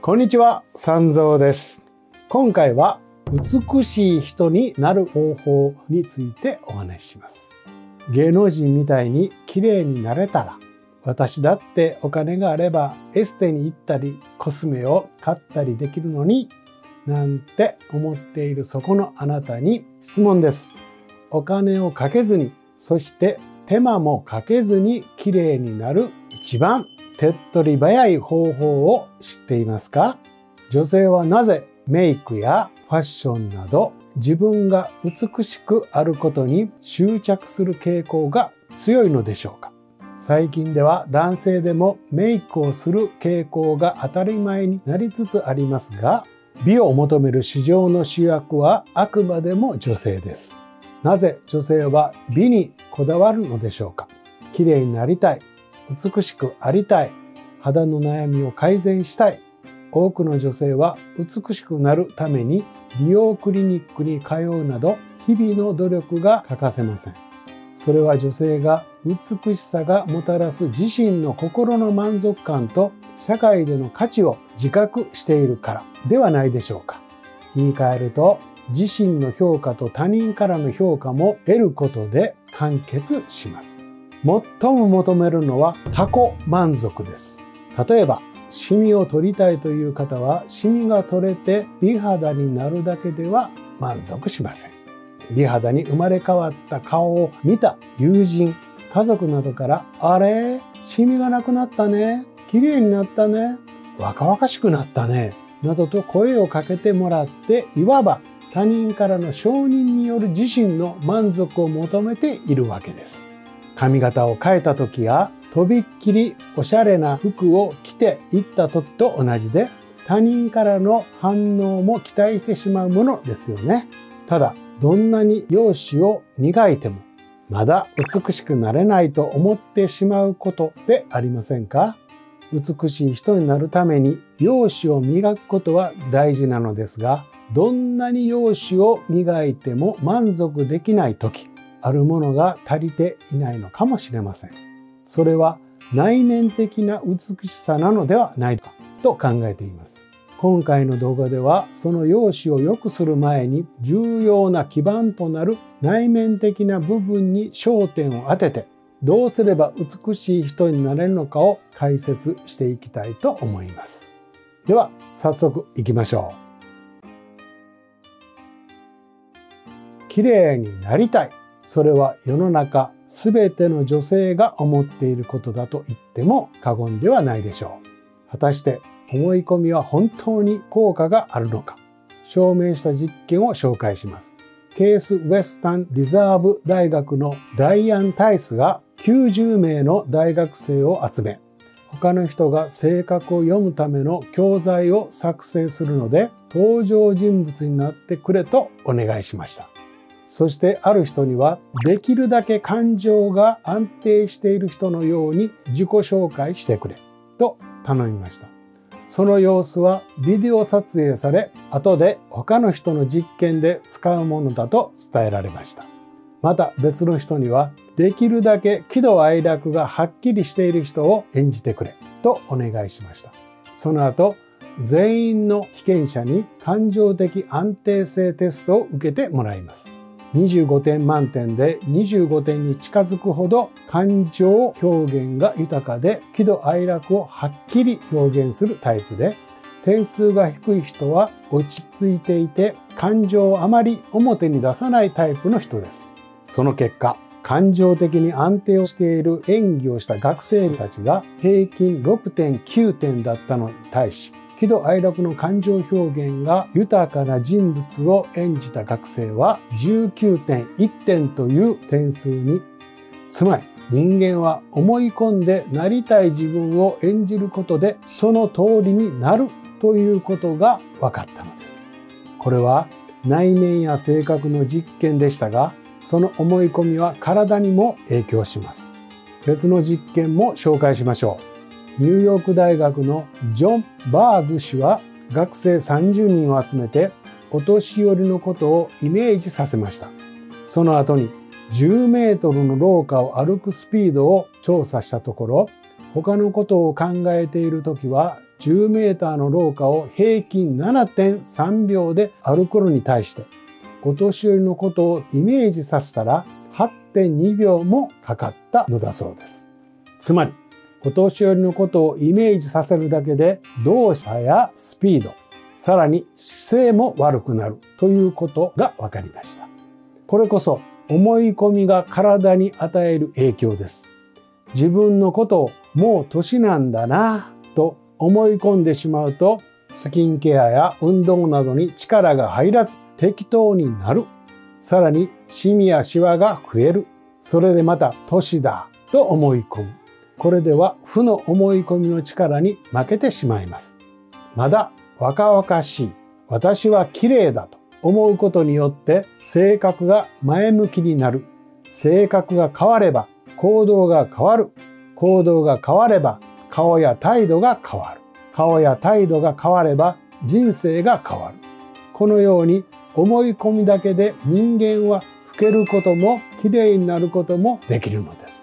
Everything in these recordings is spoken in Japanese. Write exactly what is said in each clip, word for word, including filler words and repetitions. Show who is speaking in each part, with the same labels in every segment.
Speaker 1: こんにちは、三蔵です。今回は美しい人になる方法についてお話しします。芸能人みたいに綺麗になれたら、私だってお金があればエステに行ったりコスメを買ったりできるのに、なんて思っているそこのあなたに質問です。お金をかけずに、そして手間もかけずに綺麗になる一番手っ取り早い方法を知っていますか？女性はなぜメイクやファッションなど自分が美しくあることに執着する傾向が強いのでしょうか？最近では男性でもメイクをする傾向が当たり前になりつつありますが、美を求める市場の主役はあくまでも女性です。なぜ女性は美にこだわるのでしょうか？綺麗になりたい、美しくありたい、肌の悩みを改善したい。多くの女性は美しくなるために美容クリニックに通うなど日々の努力が欠かせません。それは女性が美しさがもたらす自身の心の満足感と社会での価値を自覚しているからではないでしょうか。言い換えると、自身の評価と他人からの評価も得ることで完結します。最も求めるのは他己満足です。例えば、シミを取りたいという方は、シミが取れて美肌になるだけでは満足しません。美肌に生まれ変わった顔を見た友人、家族などから、あれ？シミがなくなったね。綺麗になったね。若々しくなったね。などと声をかけてもらって、いわば他人からの承認による自身の満足を求めているわけです。髪型を変えた時や、とびっきりおしゃれな服を着て行った時と同じで、他人からの反応も期待してしまうものですよね。ただ、どんなに容姿を磨いても、まだ美しくなれないと思ってしまうことでありませんか？美しい人になるために容姿を磨くことは大事なのですが、どんなに容姿を磨いても満足できない時、あるものが足りていないのかもしれません。それは内面的な美しさなのではないかと考えています。今回の動画ではその容姿を良くする前に重要な基盤となる内面的な部分に焦点を当てて、どうすれば美しい人になれるのかを解説していきたいと思います。では早速いきましょう。綺麗になりたい。それは世の中すべての女性が思っていることだと言っても過言ではないでしょう。果たして思い込みは本当に効果があるのか、証明した実験を紹介します。ケースウェスタンリザーブ大学のダイアン・タイスがきゅうじゅうめいの大学生を集め、他の人が性格を読むための教材を作成するので登場人物になってくれとお願いしました。そしてある人にはできるだけ感情が安定している人のように自己紹介してくれと頼みました。その様子はビデオ撮影され、後で他の人の実験で使うものだと伝えられました。また別の人にはできるだけ喜怒哀楽がはっきりしている人を演じてくれとお願いしました。その後、全員の被験者に感情的安定性テストを受けてもらいます。にじゅうごてん満点でにじゅうごてんに近づくほど感情表現が豊かで喜怒哀楽をはっきり表現するタイプで、点数が低い人は落ち着いていて感情をあまり表に出さないタイプの人です。その結果、感情的に安定をしている演技をした学生たちが平均 ろくてんきゅうてんだったのに対し、喜怒哀楽の感情表現が豊かな人物を演じた学生は じゅうきゅうてんいってんという点数に。つまり人間は思い込んでなりたい自分を演じることでその通りになるということが分かったのです。これは内面や性格の実験でしたが、その思い込みは体にも影響します。別の実験も紹介しましょう。ニューヨーク大学のジョン・バーグ氏は学生さんじゅうにんを集めてお年寄りのことをイメージさせました。その後にじゅうメートルの廊下を歩くスピードを調査したところ、他のことを考えているときはじゅうメーターの廊下を平均 ななてんさんびょうで歩くのに対して、お年寄りのことをイメージさせたら はってんにびょうもかかったのだそうです。つまり、お年寄りのことをイメージさせるだけで動作やスピード、さらに姿勢も悪くなるということが分かりました。これこそ思い込みが体に与える影響です。自分のことをもう年なんだなと思い込んでしまうと、スキンケアや運動などに力が入らず適当になる。さらにシミやシワが増える。それでまた年だと思い込む。これでは負の思い込みの力に負けてしまいます。まだ若々しい、私は綺麗だと思うことによって性格が前向きになる。性格が変われば行動が変わる。行動が変われば顔や態度が変わる。顔や態度が変われば人生が変わる。このように思い込みだけで人間は老けることも綺麗になることもできるのです。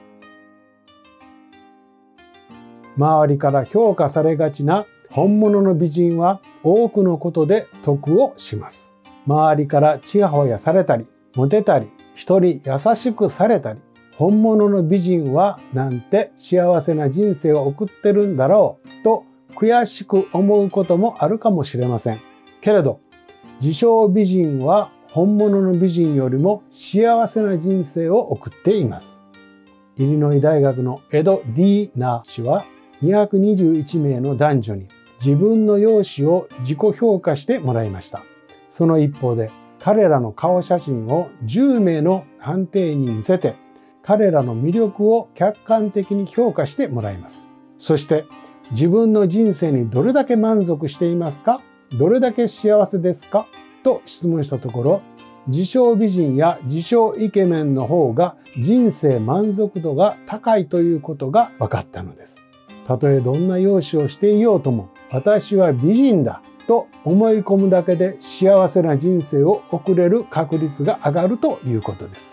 Speaker 1: 周りから評価されがちな本物の美人は多くのことで得をします。周りからちやほやされたり、モテたり、人に優しくされたり、本物の美人はなんて幸せな人生を送ってるんだろうと悔しく思うこともあるかもしれません。けれど、自称美人は本物の美人よりも幸せな人生を送っています。イリノイ大学のエド・ディーナー氏はにひゃくにじゅういちめいの男女に自分の容姿を自己評価してもらいました。その一方で彼らの顔写真をじゅうめいの判定員に見せて彼らの魅力を客観的に評価してもらいます。そして自分の人生にどれだけ満足していますか？どれだけ幸せですか？と質問したところ、自称美人や自称イケメンの方が人生満足度が高いということが分かったのです。たとえどんな容姿をしていようとも、私は美人だと思い込むだけで幸せな人生を送れる確率が上がるということです。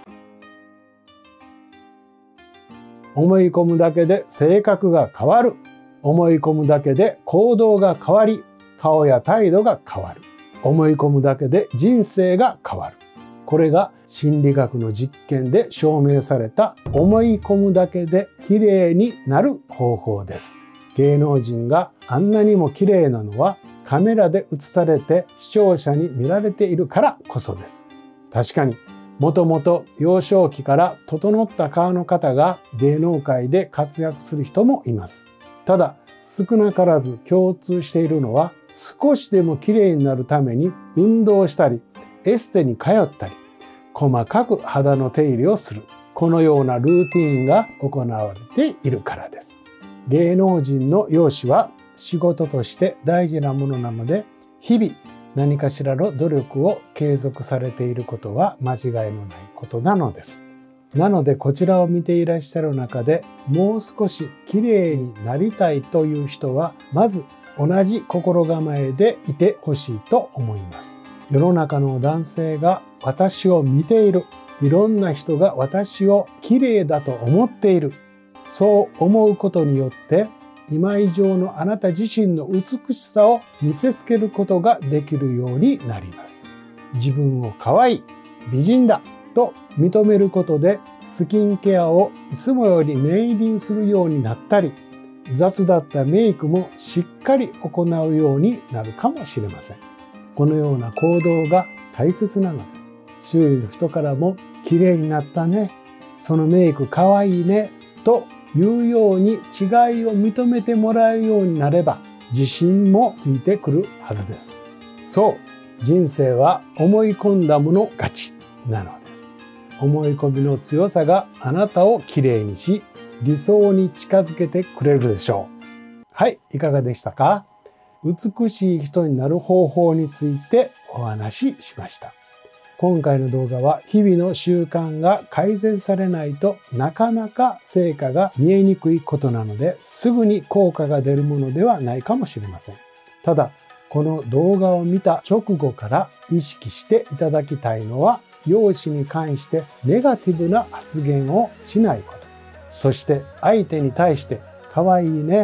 Speaker 1: 思い込むだけで性格が変わる。思い込むだけで行動が変わり、顔や態度が変わる。思い込むだけで人生が変わる。これが心理学の実験で証明された思い込むだけで綺麗になる方法です。芸能人があんなにも綺麗なのはカメラで映されて視聴者に見られているからこそです。確かにもともと幼少期から整った顔の方が芸能界で活躍する人もいます。ただ少なからず共通しているのは、少しでも綺麗になるために運動したりエステに通ったり細かく肌の手入れをする、このようなルーティーンが行われているからです。芸能人の容姿は仕事として大事なものなので、日々何かしらの努力を継続されていることは間違いのないことなのです。なのでこちらを見ていらっしゃる中で、もう少し綺麗になりたいという人はまず同じ心構えでいてほしいと思います。世の中の男性が私を見ている。いろんな人が私を綺麗だと思っている。そう思うことによって、今以上のあなた自身の美しさを見せつけることができるようになります。自分を可愛い、美人だと認めることで、スキンケアをいつもより念入りにするようになったり、雑だったメイクもしっかり行うようになるかもしれません。このような行動が大切なのです。周囲の人からも綺麗になったね、そのメイクかわいいねというように違いを認めてもらうようになれば、自信もついてくるはずです。そう、人生は思い込んだもの勝ちなのです。思い込みの強さがあなたをきれいにし、理想に近づけてくれるでしょう。はい、いかがでしたか？美しい人になる方法についてお話ししました。今回の動画は日々の習慣が改善されないとなかなか成果が見えにくいことなので、すぐに効果が出るものではないかもしれません。ただ、この動画を見た直後から意識していただきたいのは、容姿に関してネガティブな発言をしないこと。そして相手に対して可愛いね、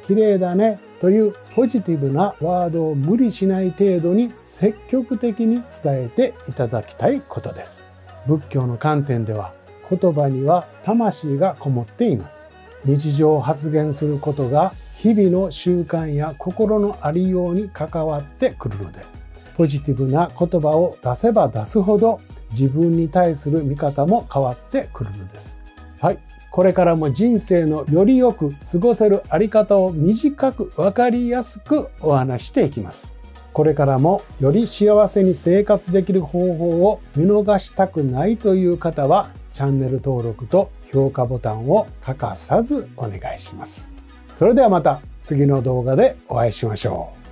Speaker 1: 綺麗だねというポジティブなワードを無理しない程度に積極的に伝えていただきたいことです。仏教の観点では言葉には魂がこもっています。日常発言することが日々の習慣や心のありように関わってくるので、ポジティブな言葉を出せば出すほど自分に対する見方も変わってくるのです。はい。これからも人生のよりよく過ごせるあり方を短くわかりやすくお話していきます。これからもより幸せに生活できる方法を見逃したくないという方は、チャンネル登録と評価ボタンを欠かさずお願いします。それではまた次の動画でお会いしましょう。